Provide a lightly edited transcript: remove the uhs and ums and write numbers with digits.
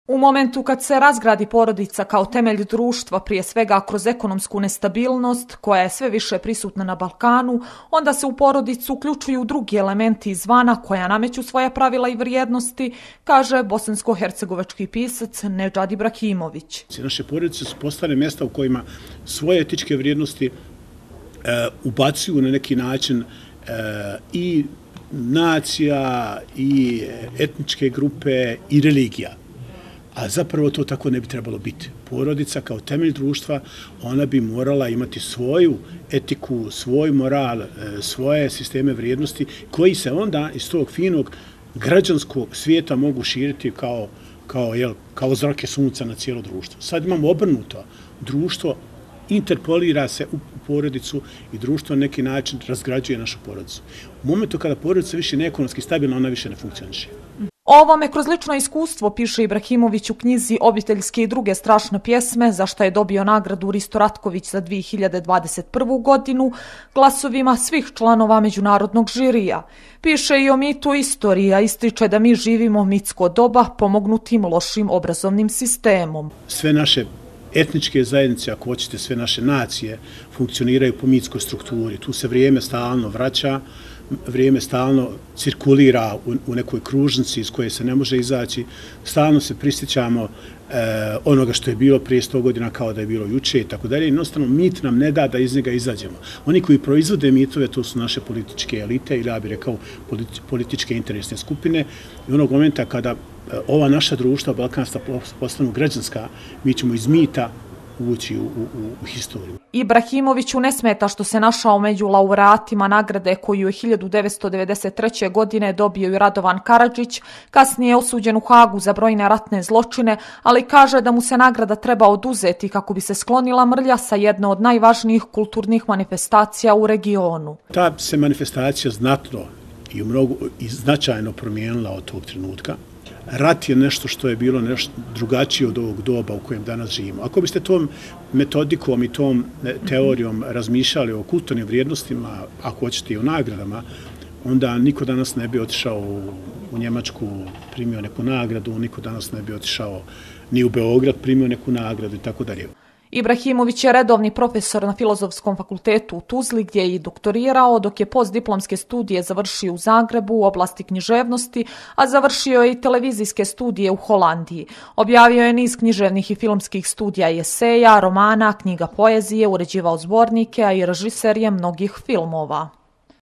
U momentu kad se razgradi porodica kao temelj društva, prije svega kroz ekonomsku nestabilnost koja je sve više prisutna na Balkanu, onda se u porodicu uključuju drugi elementi izvana koja nameću svoja pravila i vrijednosti, kaže bosansko-hercegovački pisac Nedžad Ibrahimović. Naše porodice su postale mjesta u kojima svoje etičke vrijednosti ubacuju na neki način i nacija, i etničke grupe, i religija. A zapravo to tako ne bi trebalo biti. Porodica kao temelj društva, ona bi morala imati svoju etiku, svoj moral, svoje sisteme vrijednosti, koji se onda iz tog finog građanskog svijeta mogu širiti kao zrake sunca na cijelo društvo. Sad imamo obrnuto. Društvo interpolira se u porodicu i društvo na neki način razgrađuje našu porodicu. U momentu kada porodica više ne ekonomski stabilna, ona više ne funkcioniše. O ovome kroz lično iskustvo piše Ibrahimović u knjizi Obiteljske i druge strašne pjesme, za što je dobio nagradu Risto Ratković za 2021. godinu, glasovima svih članova međunarodnog žirija. Piše i o mitu istorija, ističe da mi živimo mitsko doba pomognutim lošim obrazovnim sistemom. Sve naše etničke zajednice, ako hoćete, sve naše nacije funkcioniraju po mitskoj strukturi. Tu se vrijeme stalno vraća, vrijeme stalno cirkulira u nekoj kružnici iz koje se ne može izaći. Stalno se prisjećamo onoga što je bilo prije 100 godina kao da je bilo juče i tako dalje. Jednostavno, mit nam ne da da iz njega izađemo. Oni koji proizvode mitove, to su naše političke elite ili ja bih rekao političke interesne skupine. I onog momenta kada ova naša društva balkanska postanu građanska, mi ćemo iz mita ući u historiju. Ibrahimoviću ne smeta što se našao među laureatima nagrade koju je 1993. godine dobio i Radovan Karadžić, kasnije osuđen u Hagu za brojne ratne zločine, ali kaže da mu se nagrada treba oduzeti kako bi se sklonila mrlja sa jedne od najvažnijih kulturnih manifestacija u regionu. Ta se manifestacija znatno i značajno promijenila od tog trenutka. Rat je nešto što je bilo nešto drugačije od ovog doba u kojem danas živimo. Ako biste tom metodikom i tom teorijom razmišljali o kulturnim vrijednostima, ako hoćete i o nagradama, onda niko danas ne bi otišao u Njemačku, primio neku nagradu, niko danas ne bi otišao ni u Beograd, primio neku nagradu i tako dalje. Ibrahimović je redovni profesor na Filozofskom fakultetu u Tuzli gdje je i doktorirao, dok je postdiplomske studije završio u Zagrebu u oblasti književnosti, a završio je i televizijske studije u Holandiji. Objavio je niz književnih i filmskih studija i eseja, romana, knjiga poezije, uređivao zbornike, a i režiser je mnogih filmova.